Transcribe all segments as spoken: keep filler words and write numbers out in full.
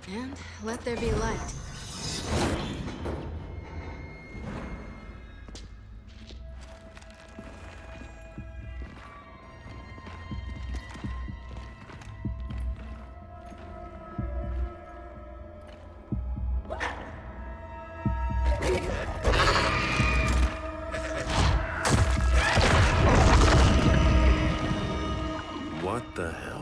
And let there be light. What the hell?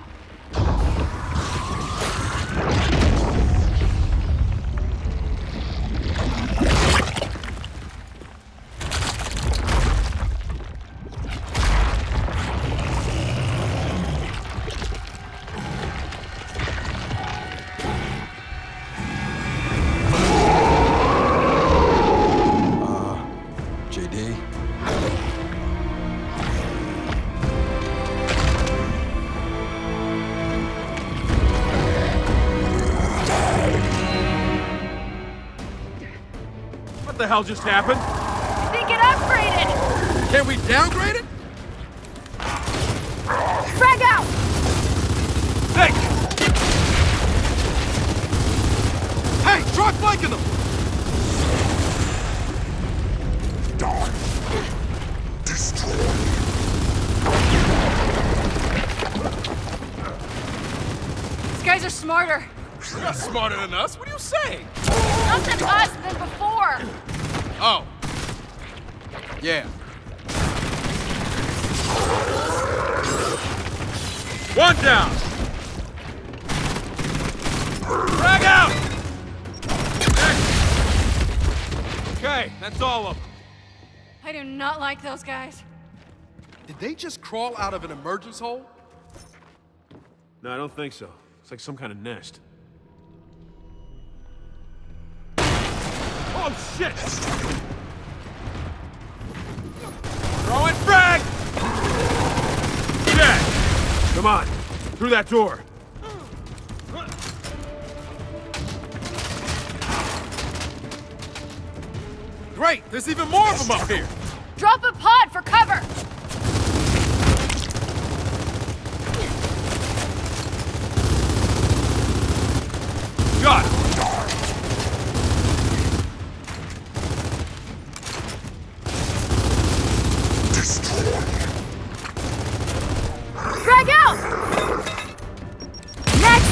What the hell just happened? I think it upgraded! Can we downgrade it? Frag out! Hey! Hey, try flanking them! Die. Destroy. These guys are smarter. You're not smarter than us. What are you saying? Not than us, than before. Oh. Yeah. One down! Frag out! Next. Okay, that's all of them. I do not like those guys. Did they just crawl out of an emergence hole? No, I don't think so. It's like some kind of nest. Oh, shit! Throwing frag! Jack! Come on, through that door. Great, there's even more of them up here. Drop a pod for cover! Got it. Frag out! Next!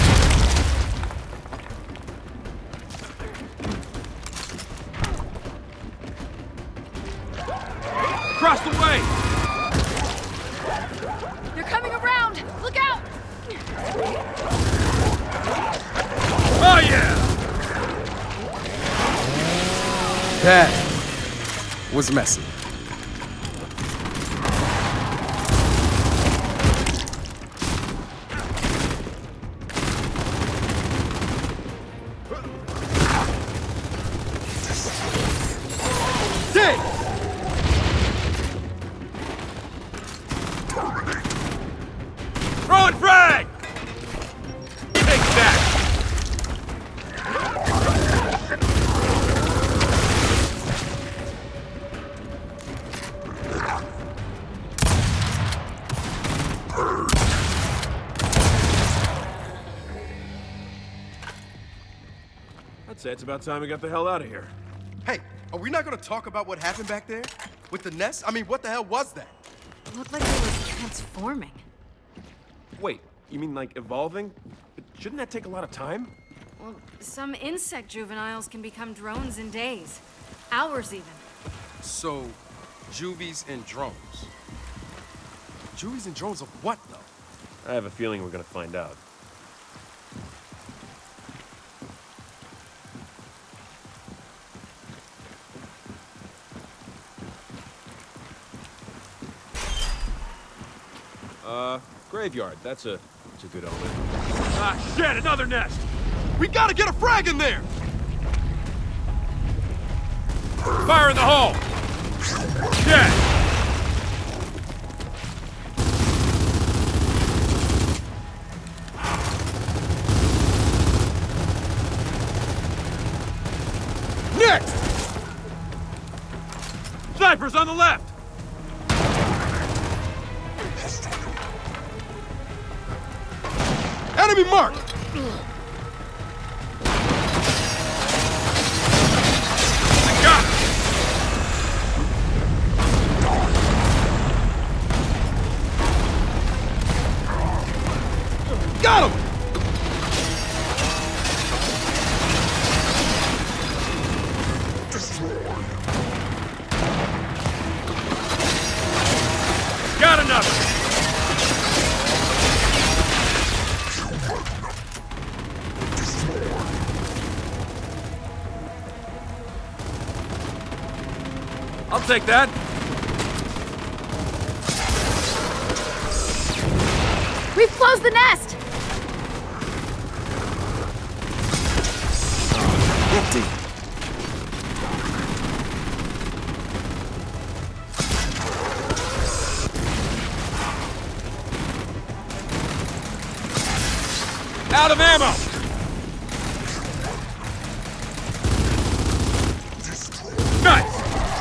Across the way! They're coming around! Look out! Oh, yeah! That was messy. Throwing frag! Take that! I'd say it's about time we got the hell out of here. Hey, are we not gonna talk about what happened back there? With the nest? I mean, what the hell was that? It looked like they were transforming. Wait, you mean like evolving? But shouldn't that take a lot of time? Well, some insect juveniles can become drones in days. Hours even. So, juvies and drones. Juvies and drones of what, though? I have a feeling we're gonna find out. Uh, graveyard. That's a, that's a good omen. Ah, shit! Another nest! We gotta get a frag in there! Fire in the hole! Shit! Next! Snipers on the left! Enemy marked! Got him! Got another! I'll take that. We've closed the nest! Empty. Out of ammo! Nice!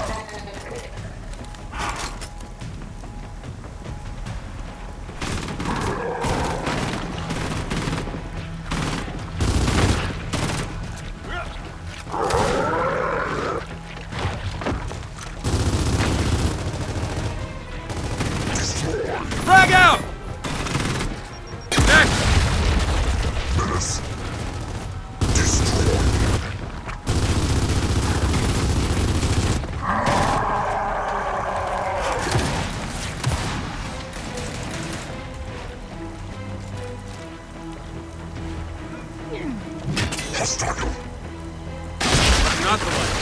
Frag out! Next! Hostile. Not the light.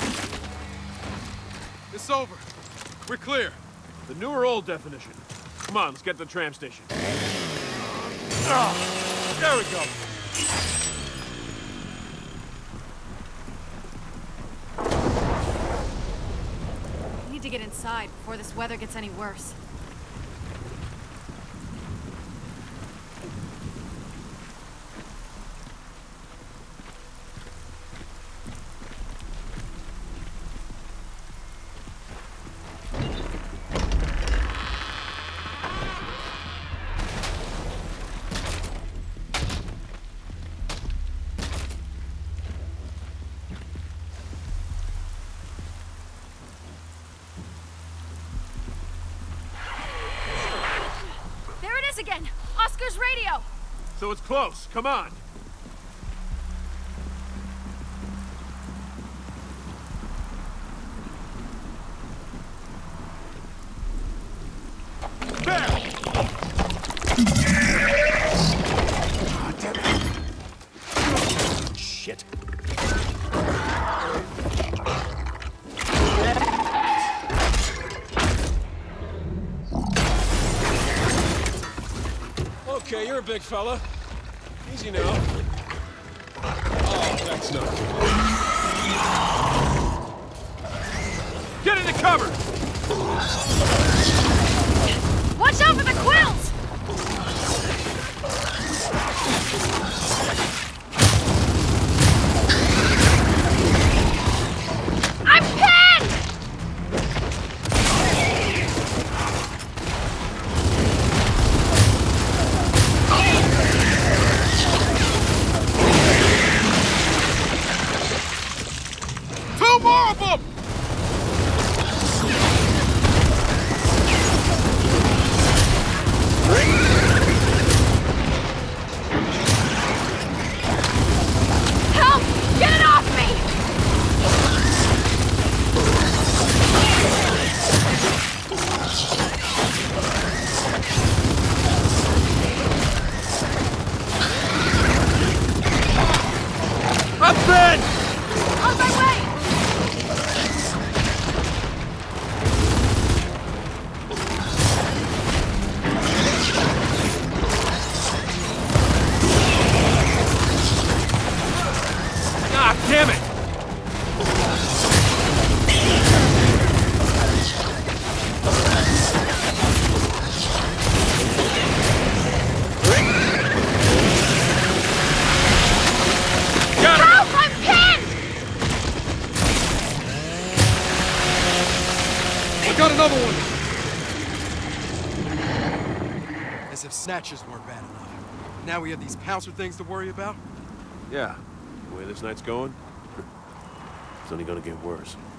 It's over. We're clear. The new or old definition. Come on, let's get to the tram station. Oh, there we go. We need to get inside before this weather gets any worse. Again! Oscar's radio! So it's close. Come on. There! Shit. Okay, you're a big fella. Easy now. Oh, that's not good. Get into cover! Watch out for the quills! I'm pinned! Two more of them! Help! Get it off me! I'm pinned! On my way! Ah, damn it! Got him! Help! I'm pinned! I got another one! As if snatches weren't bad enough. Now we have these pouncer things to worry about? Yeah, the way this night's going, it's only gonna get worse.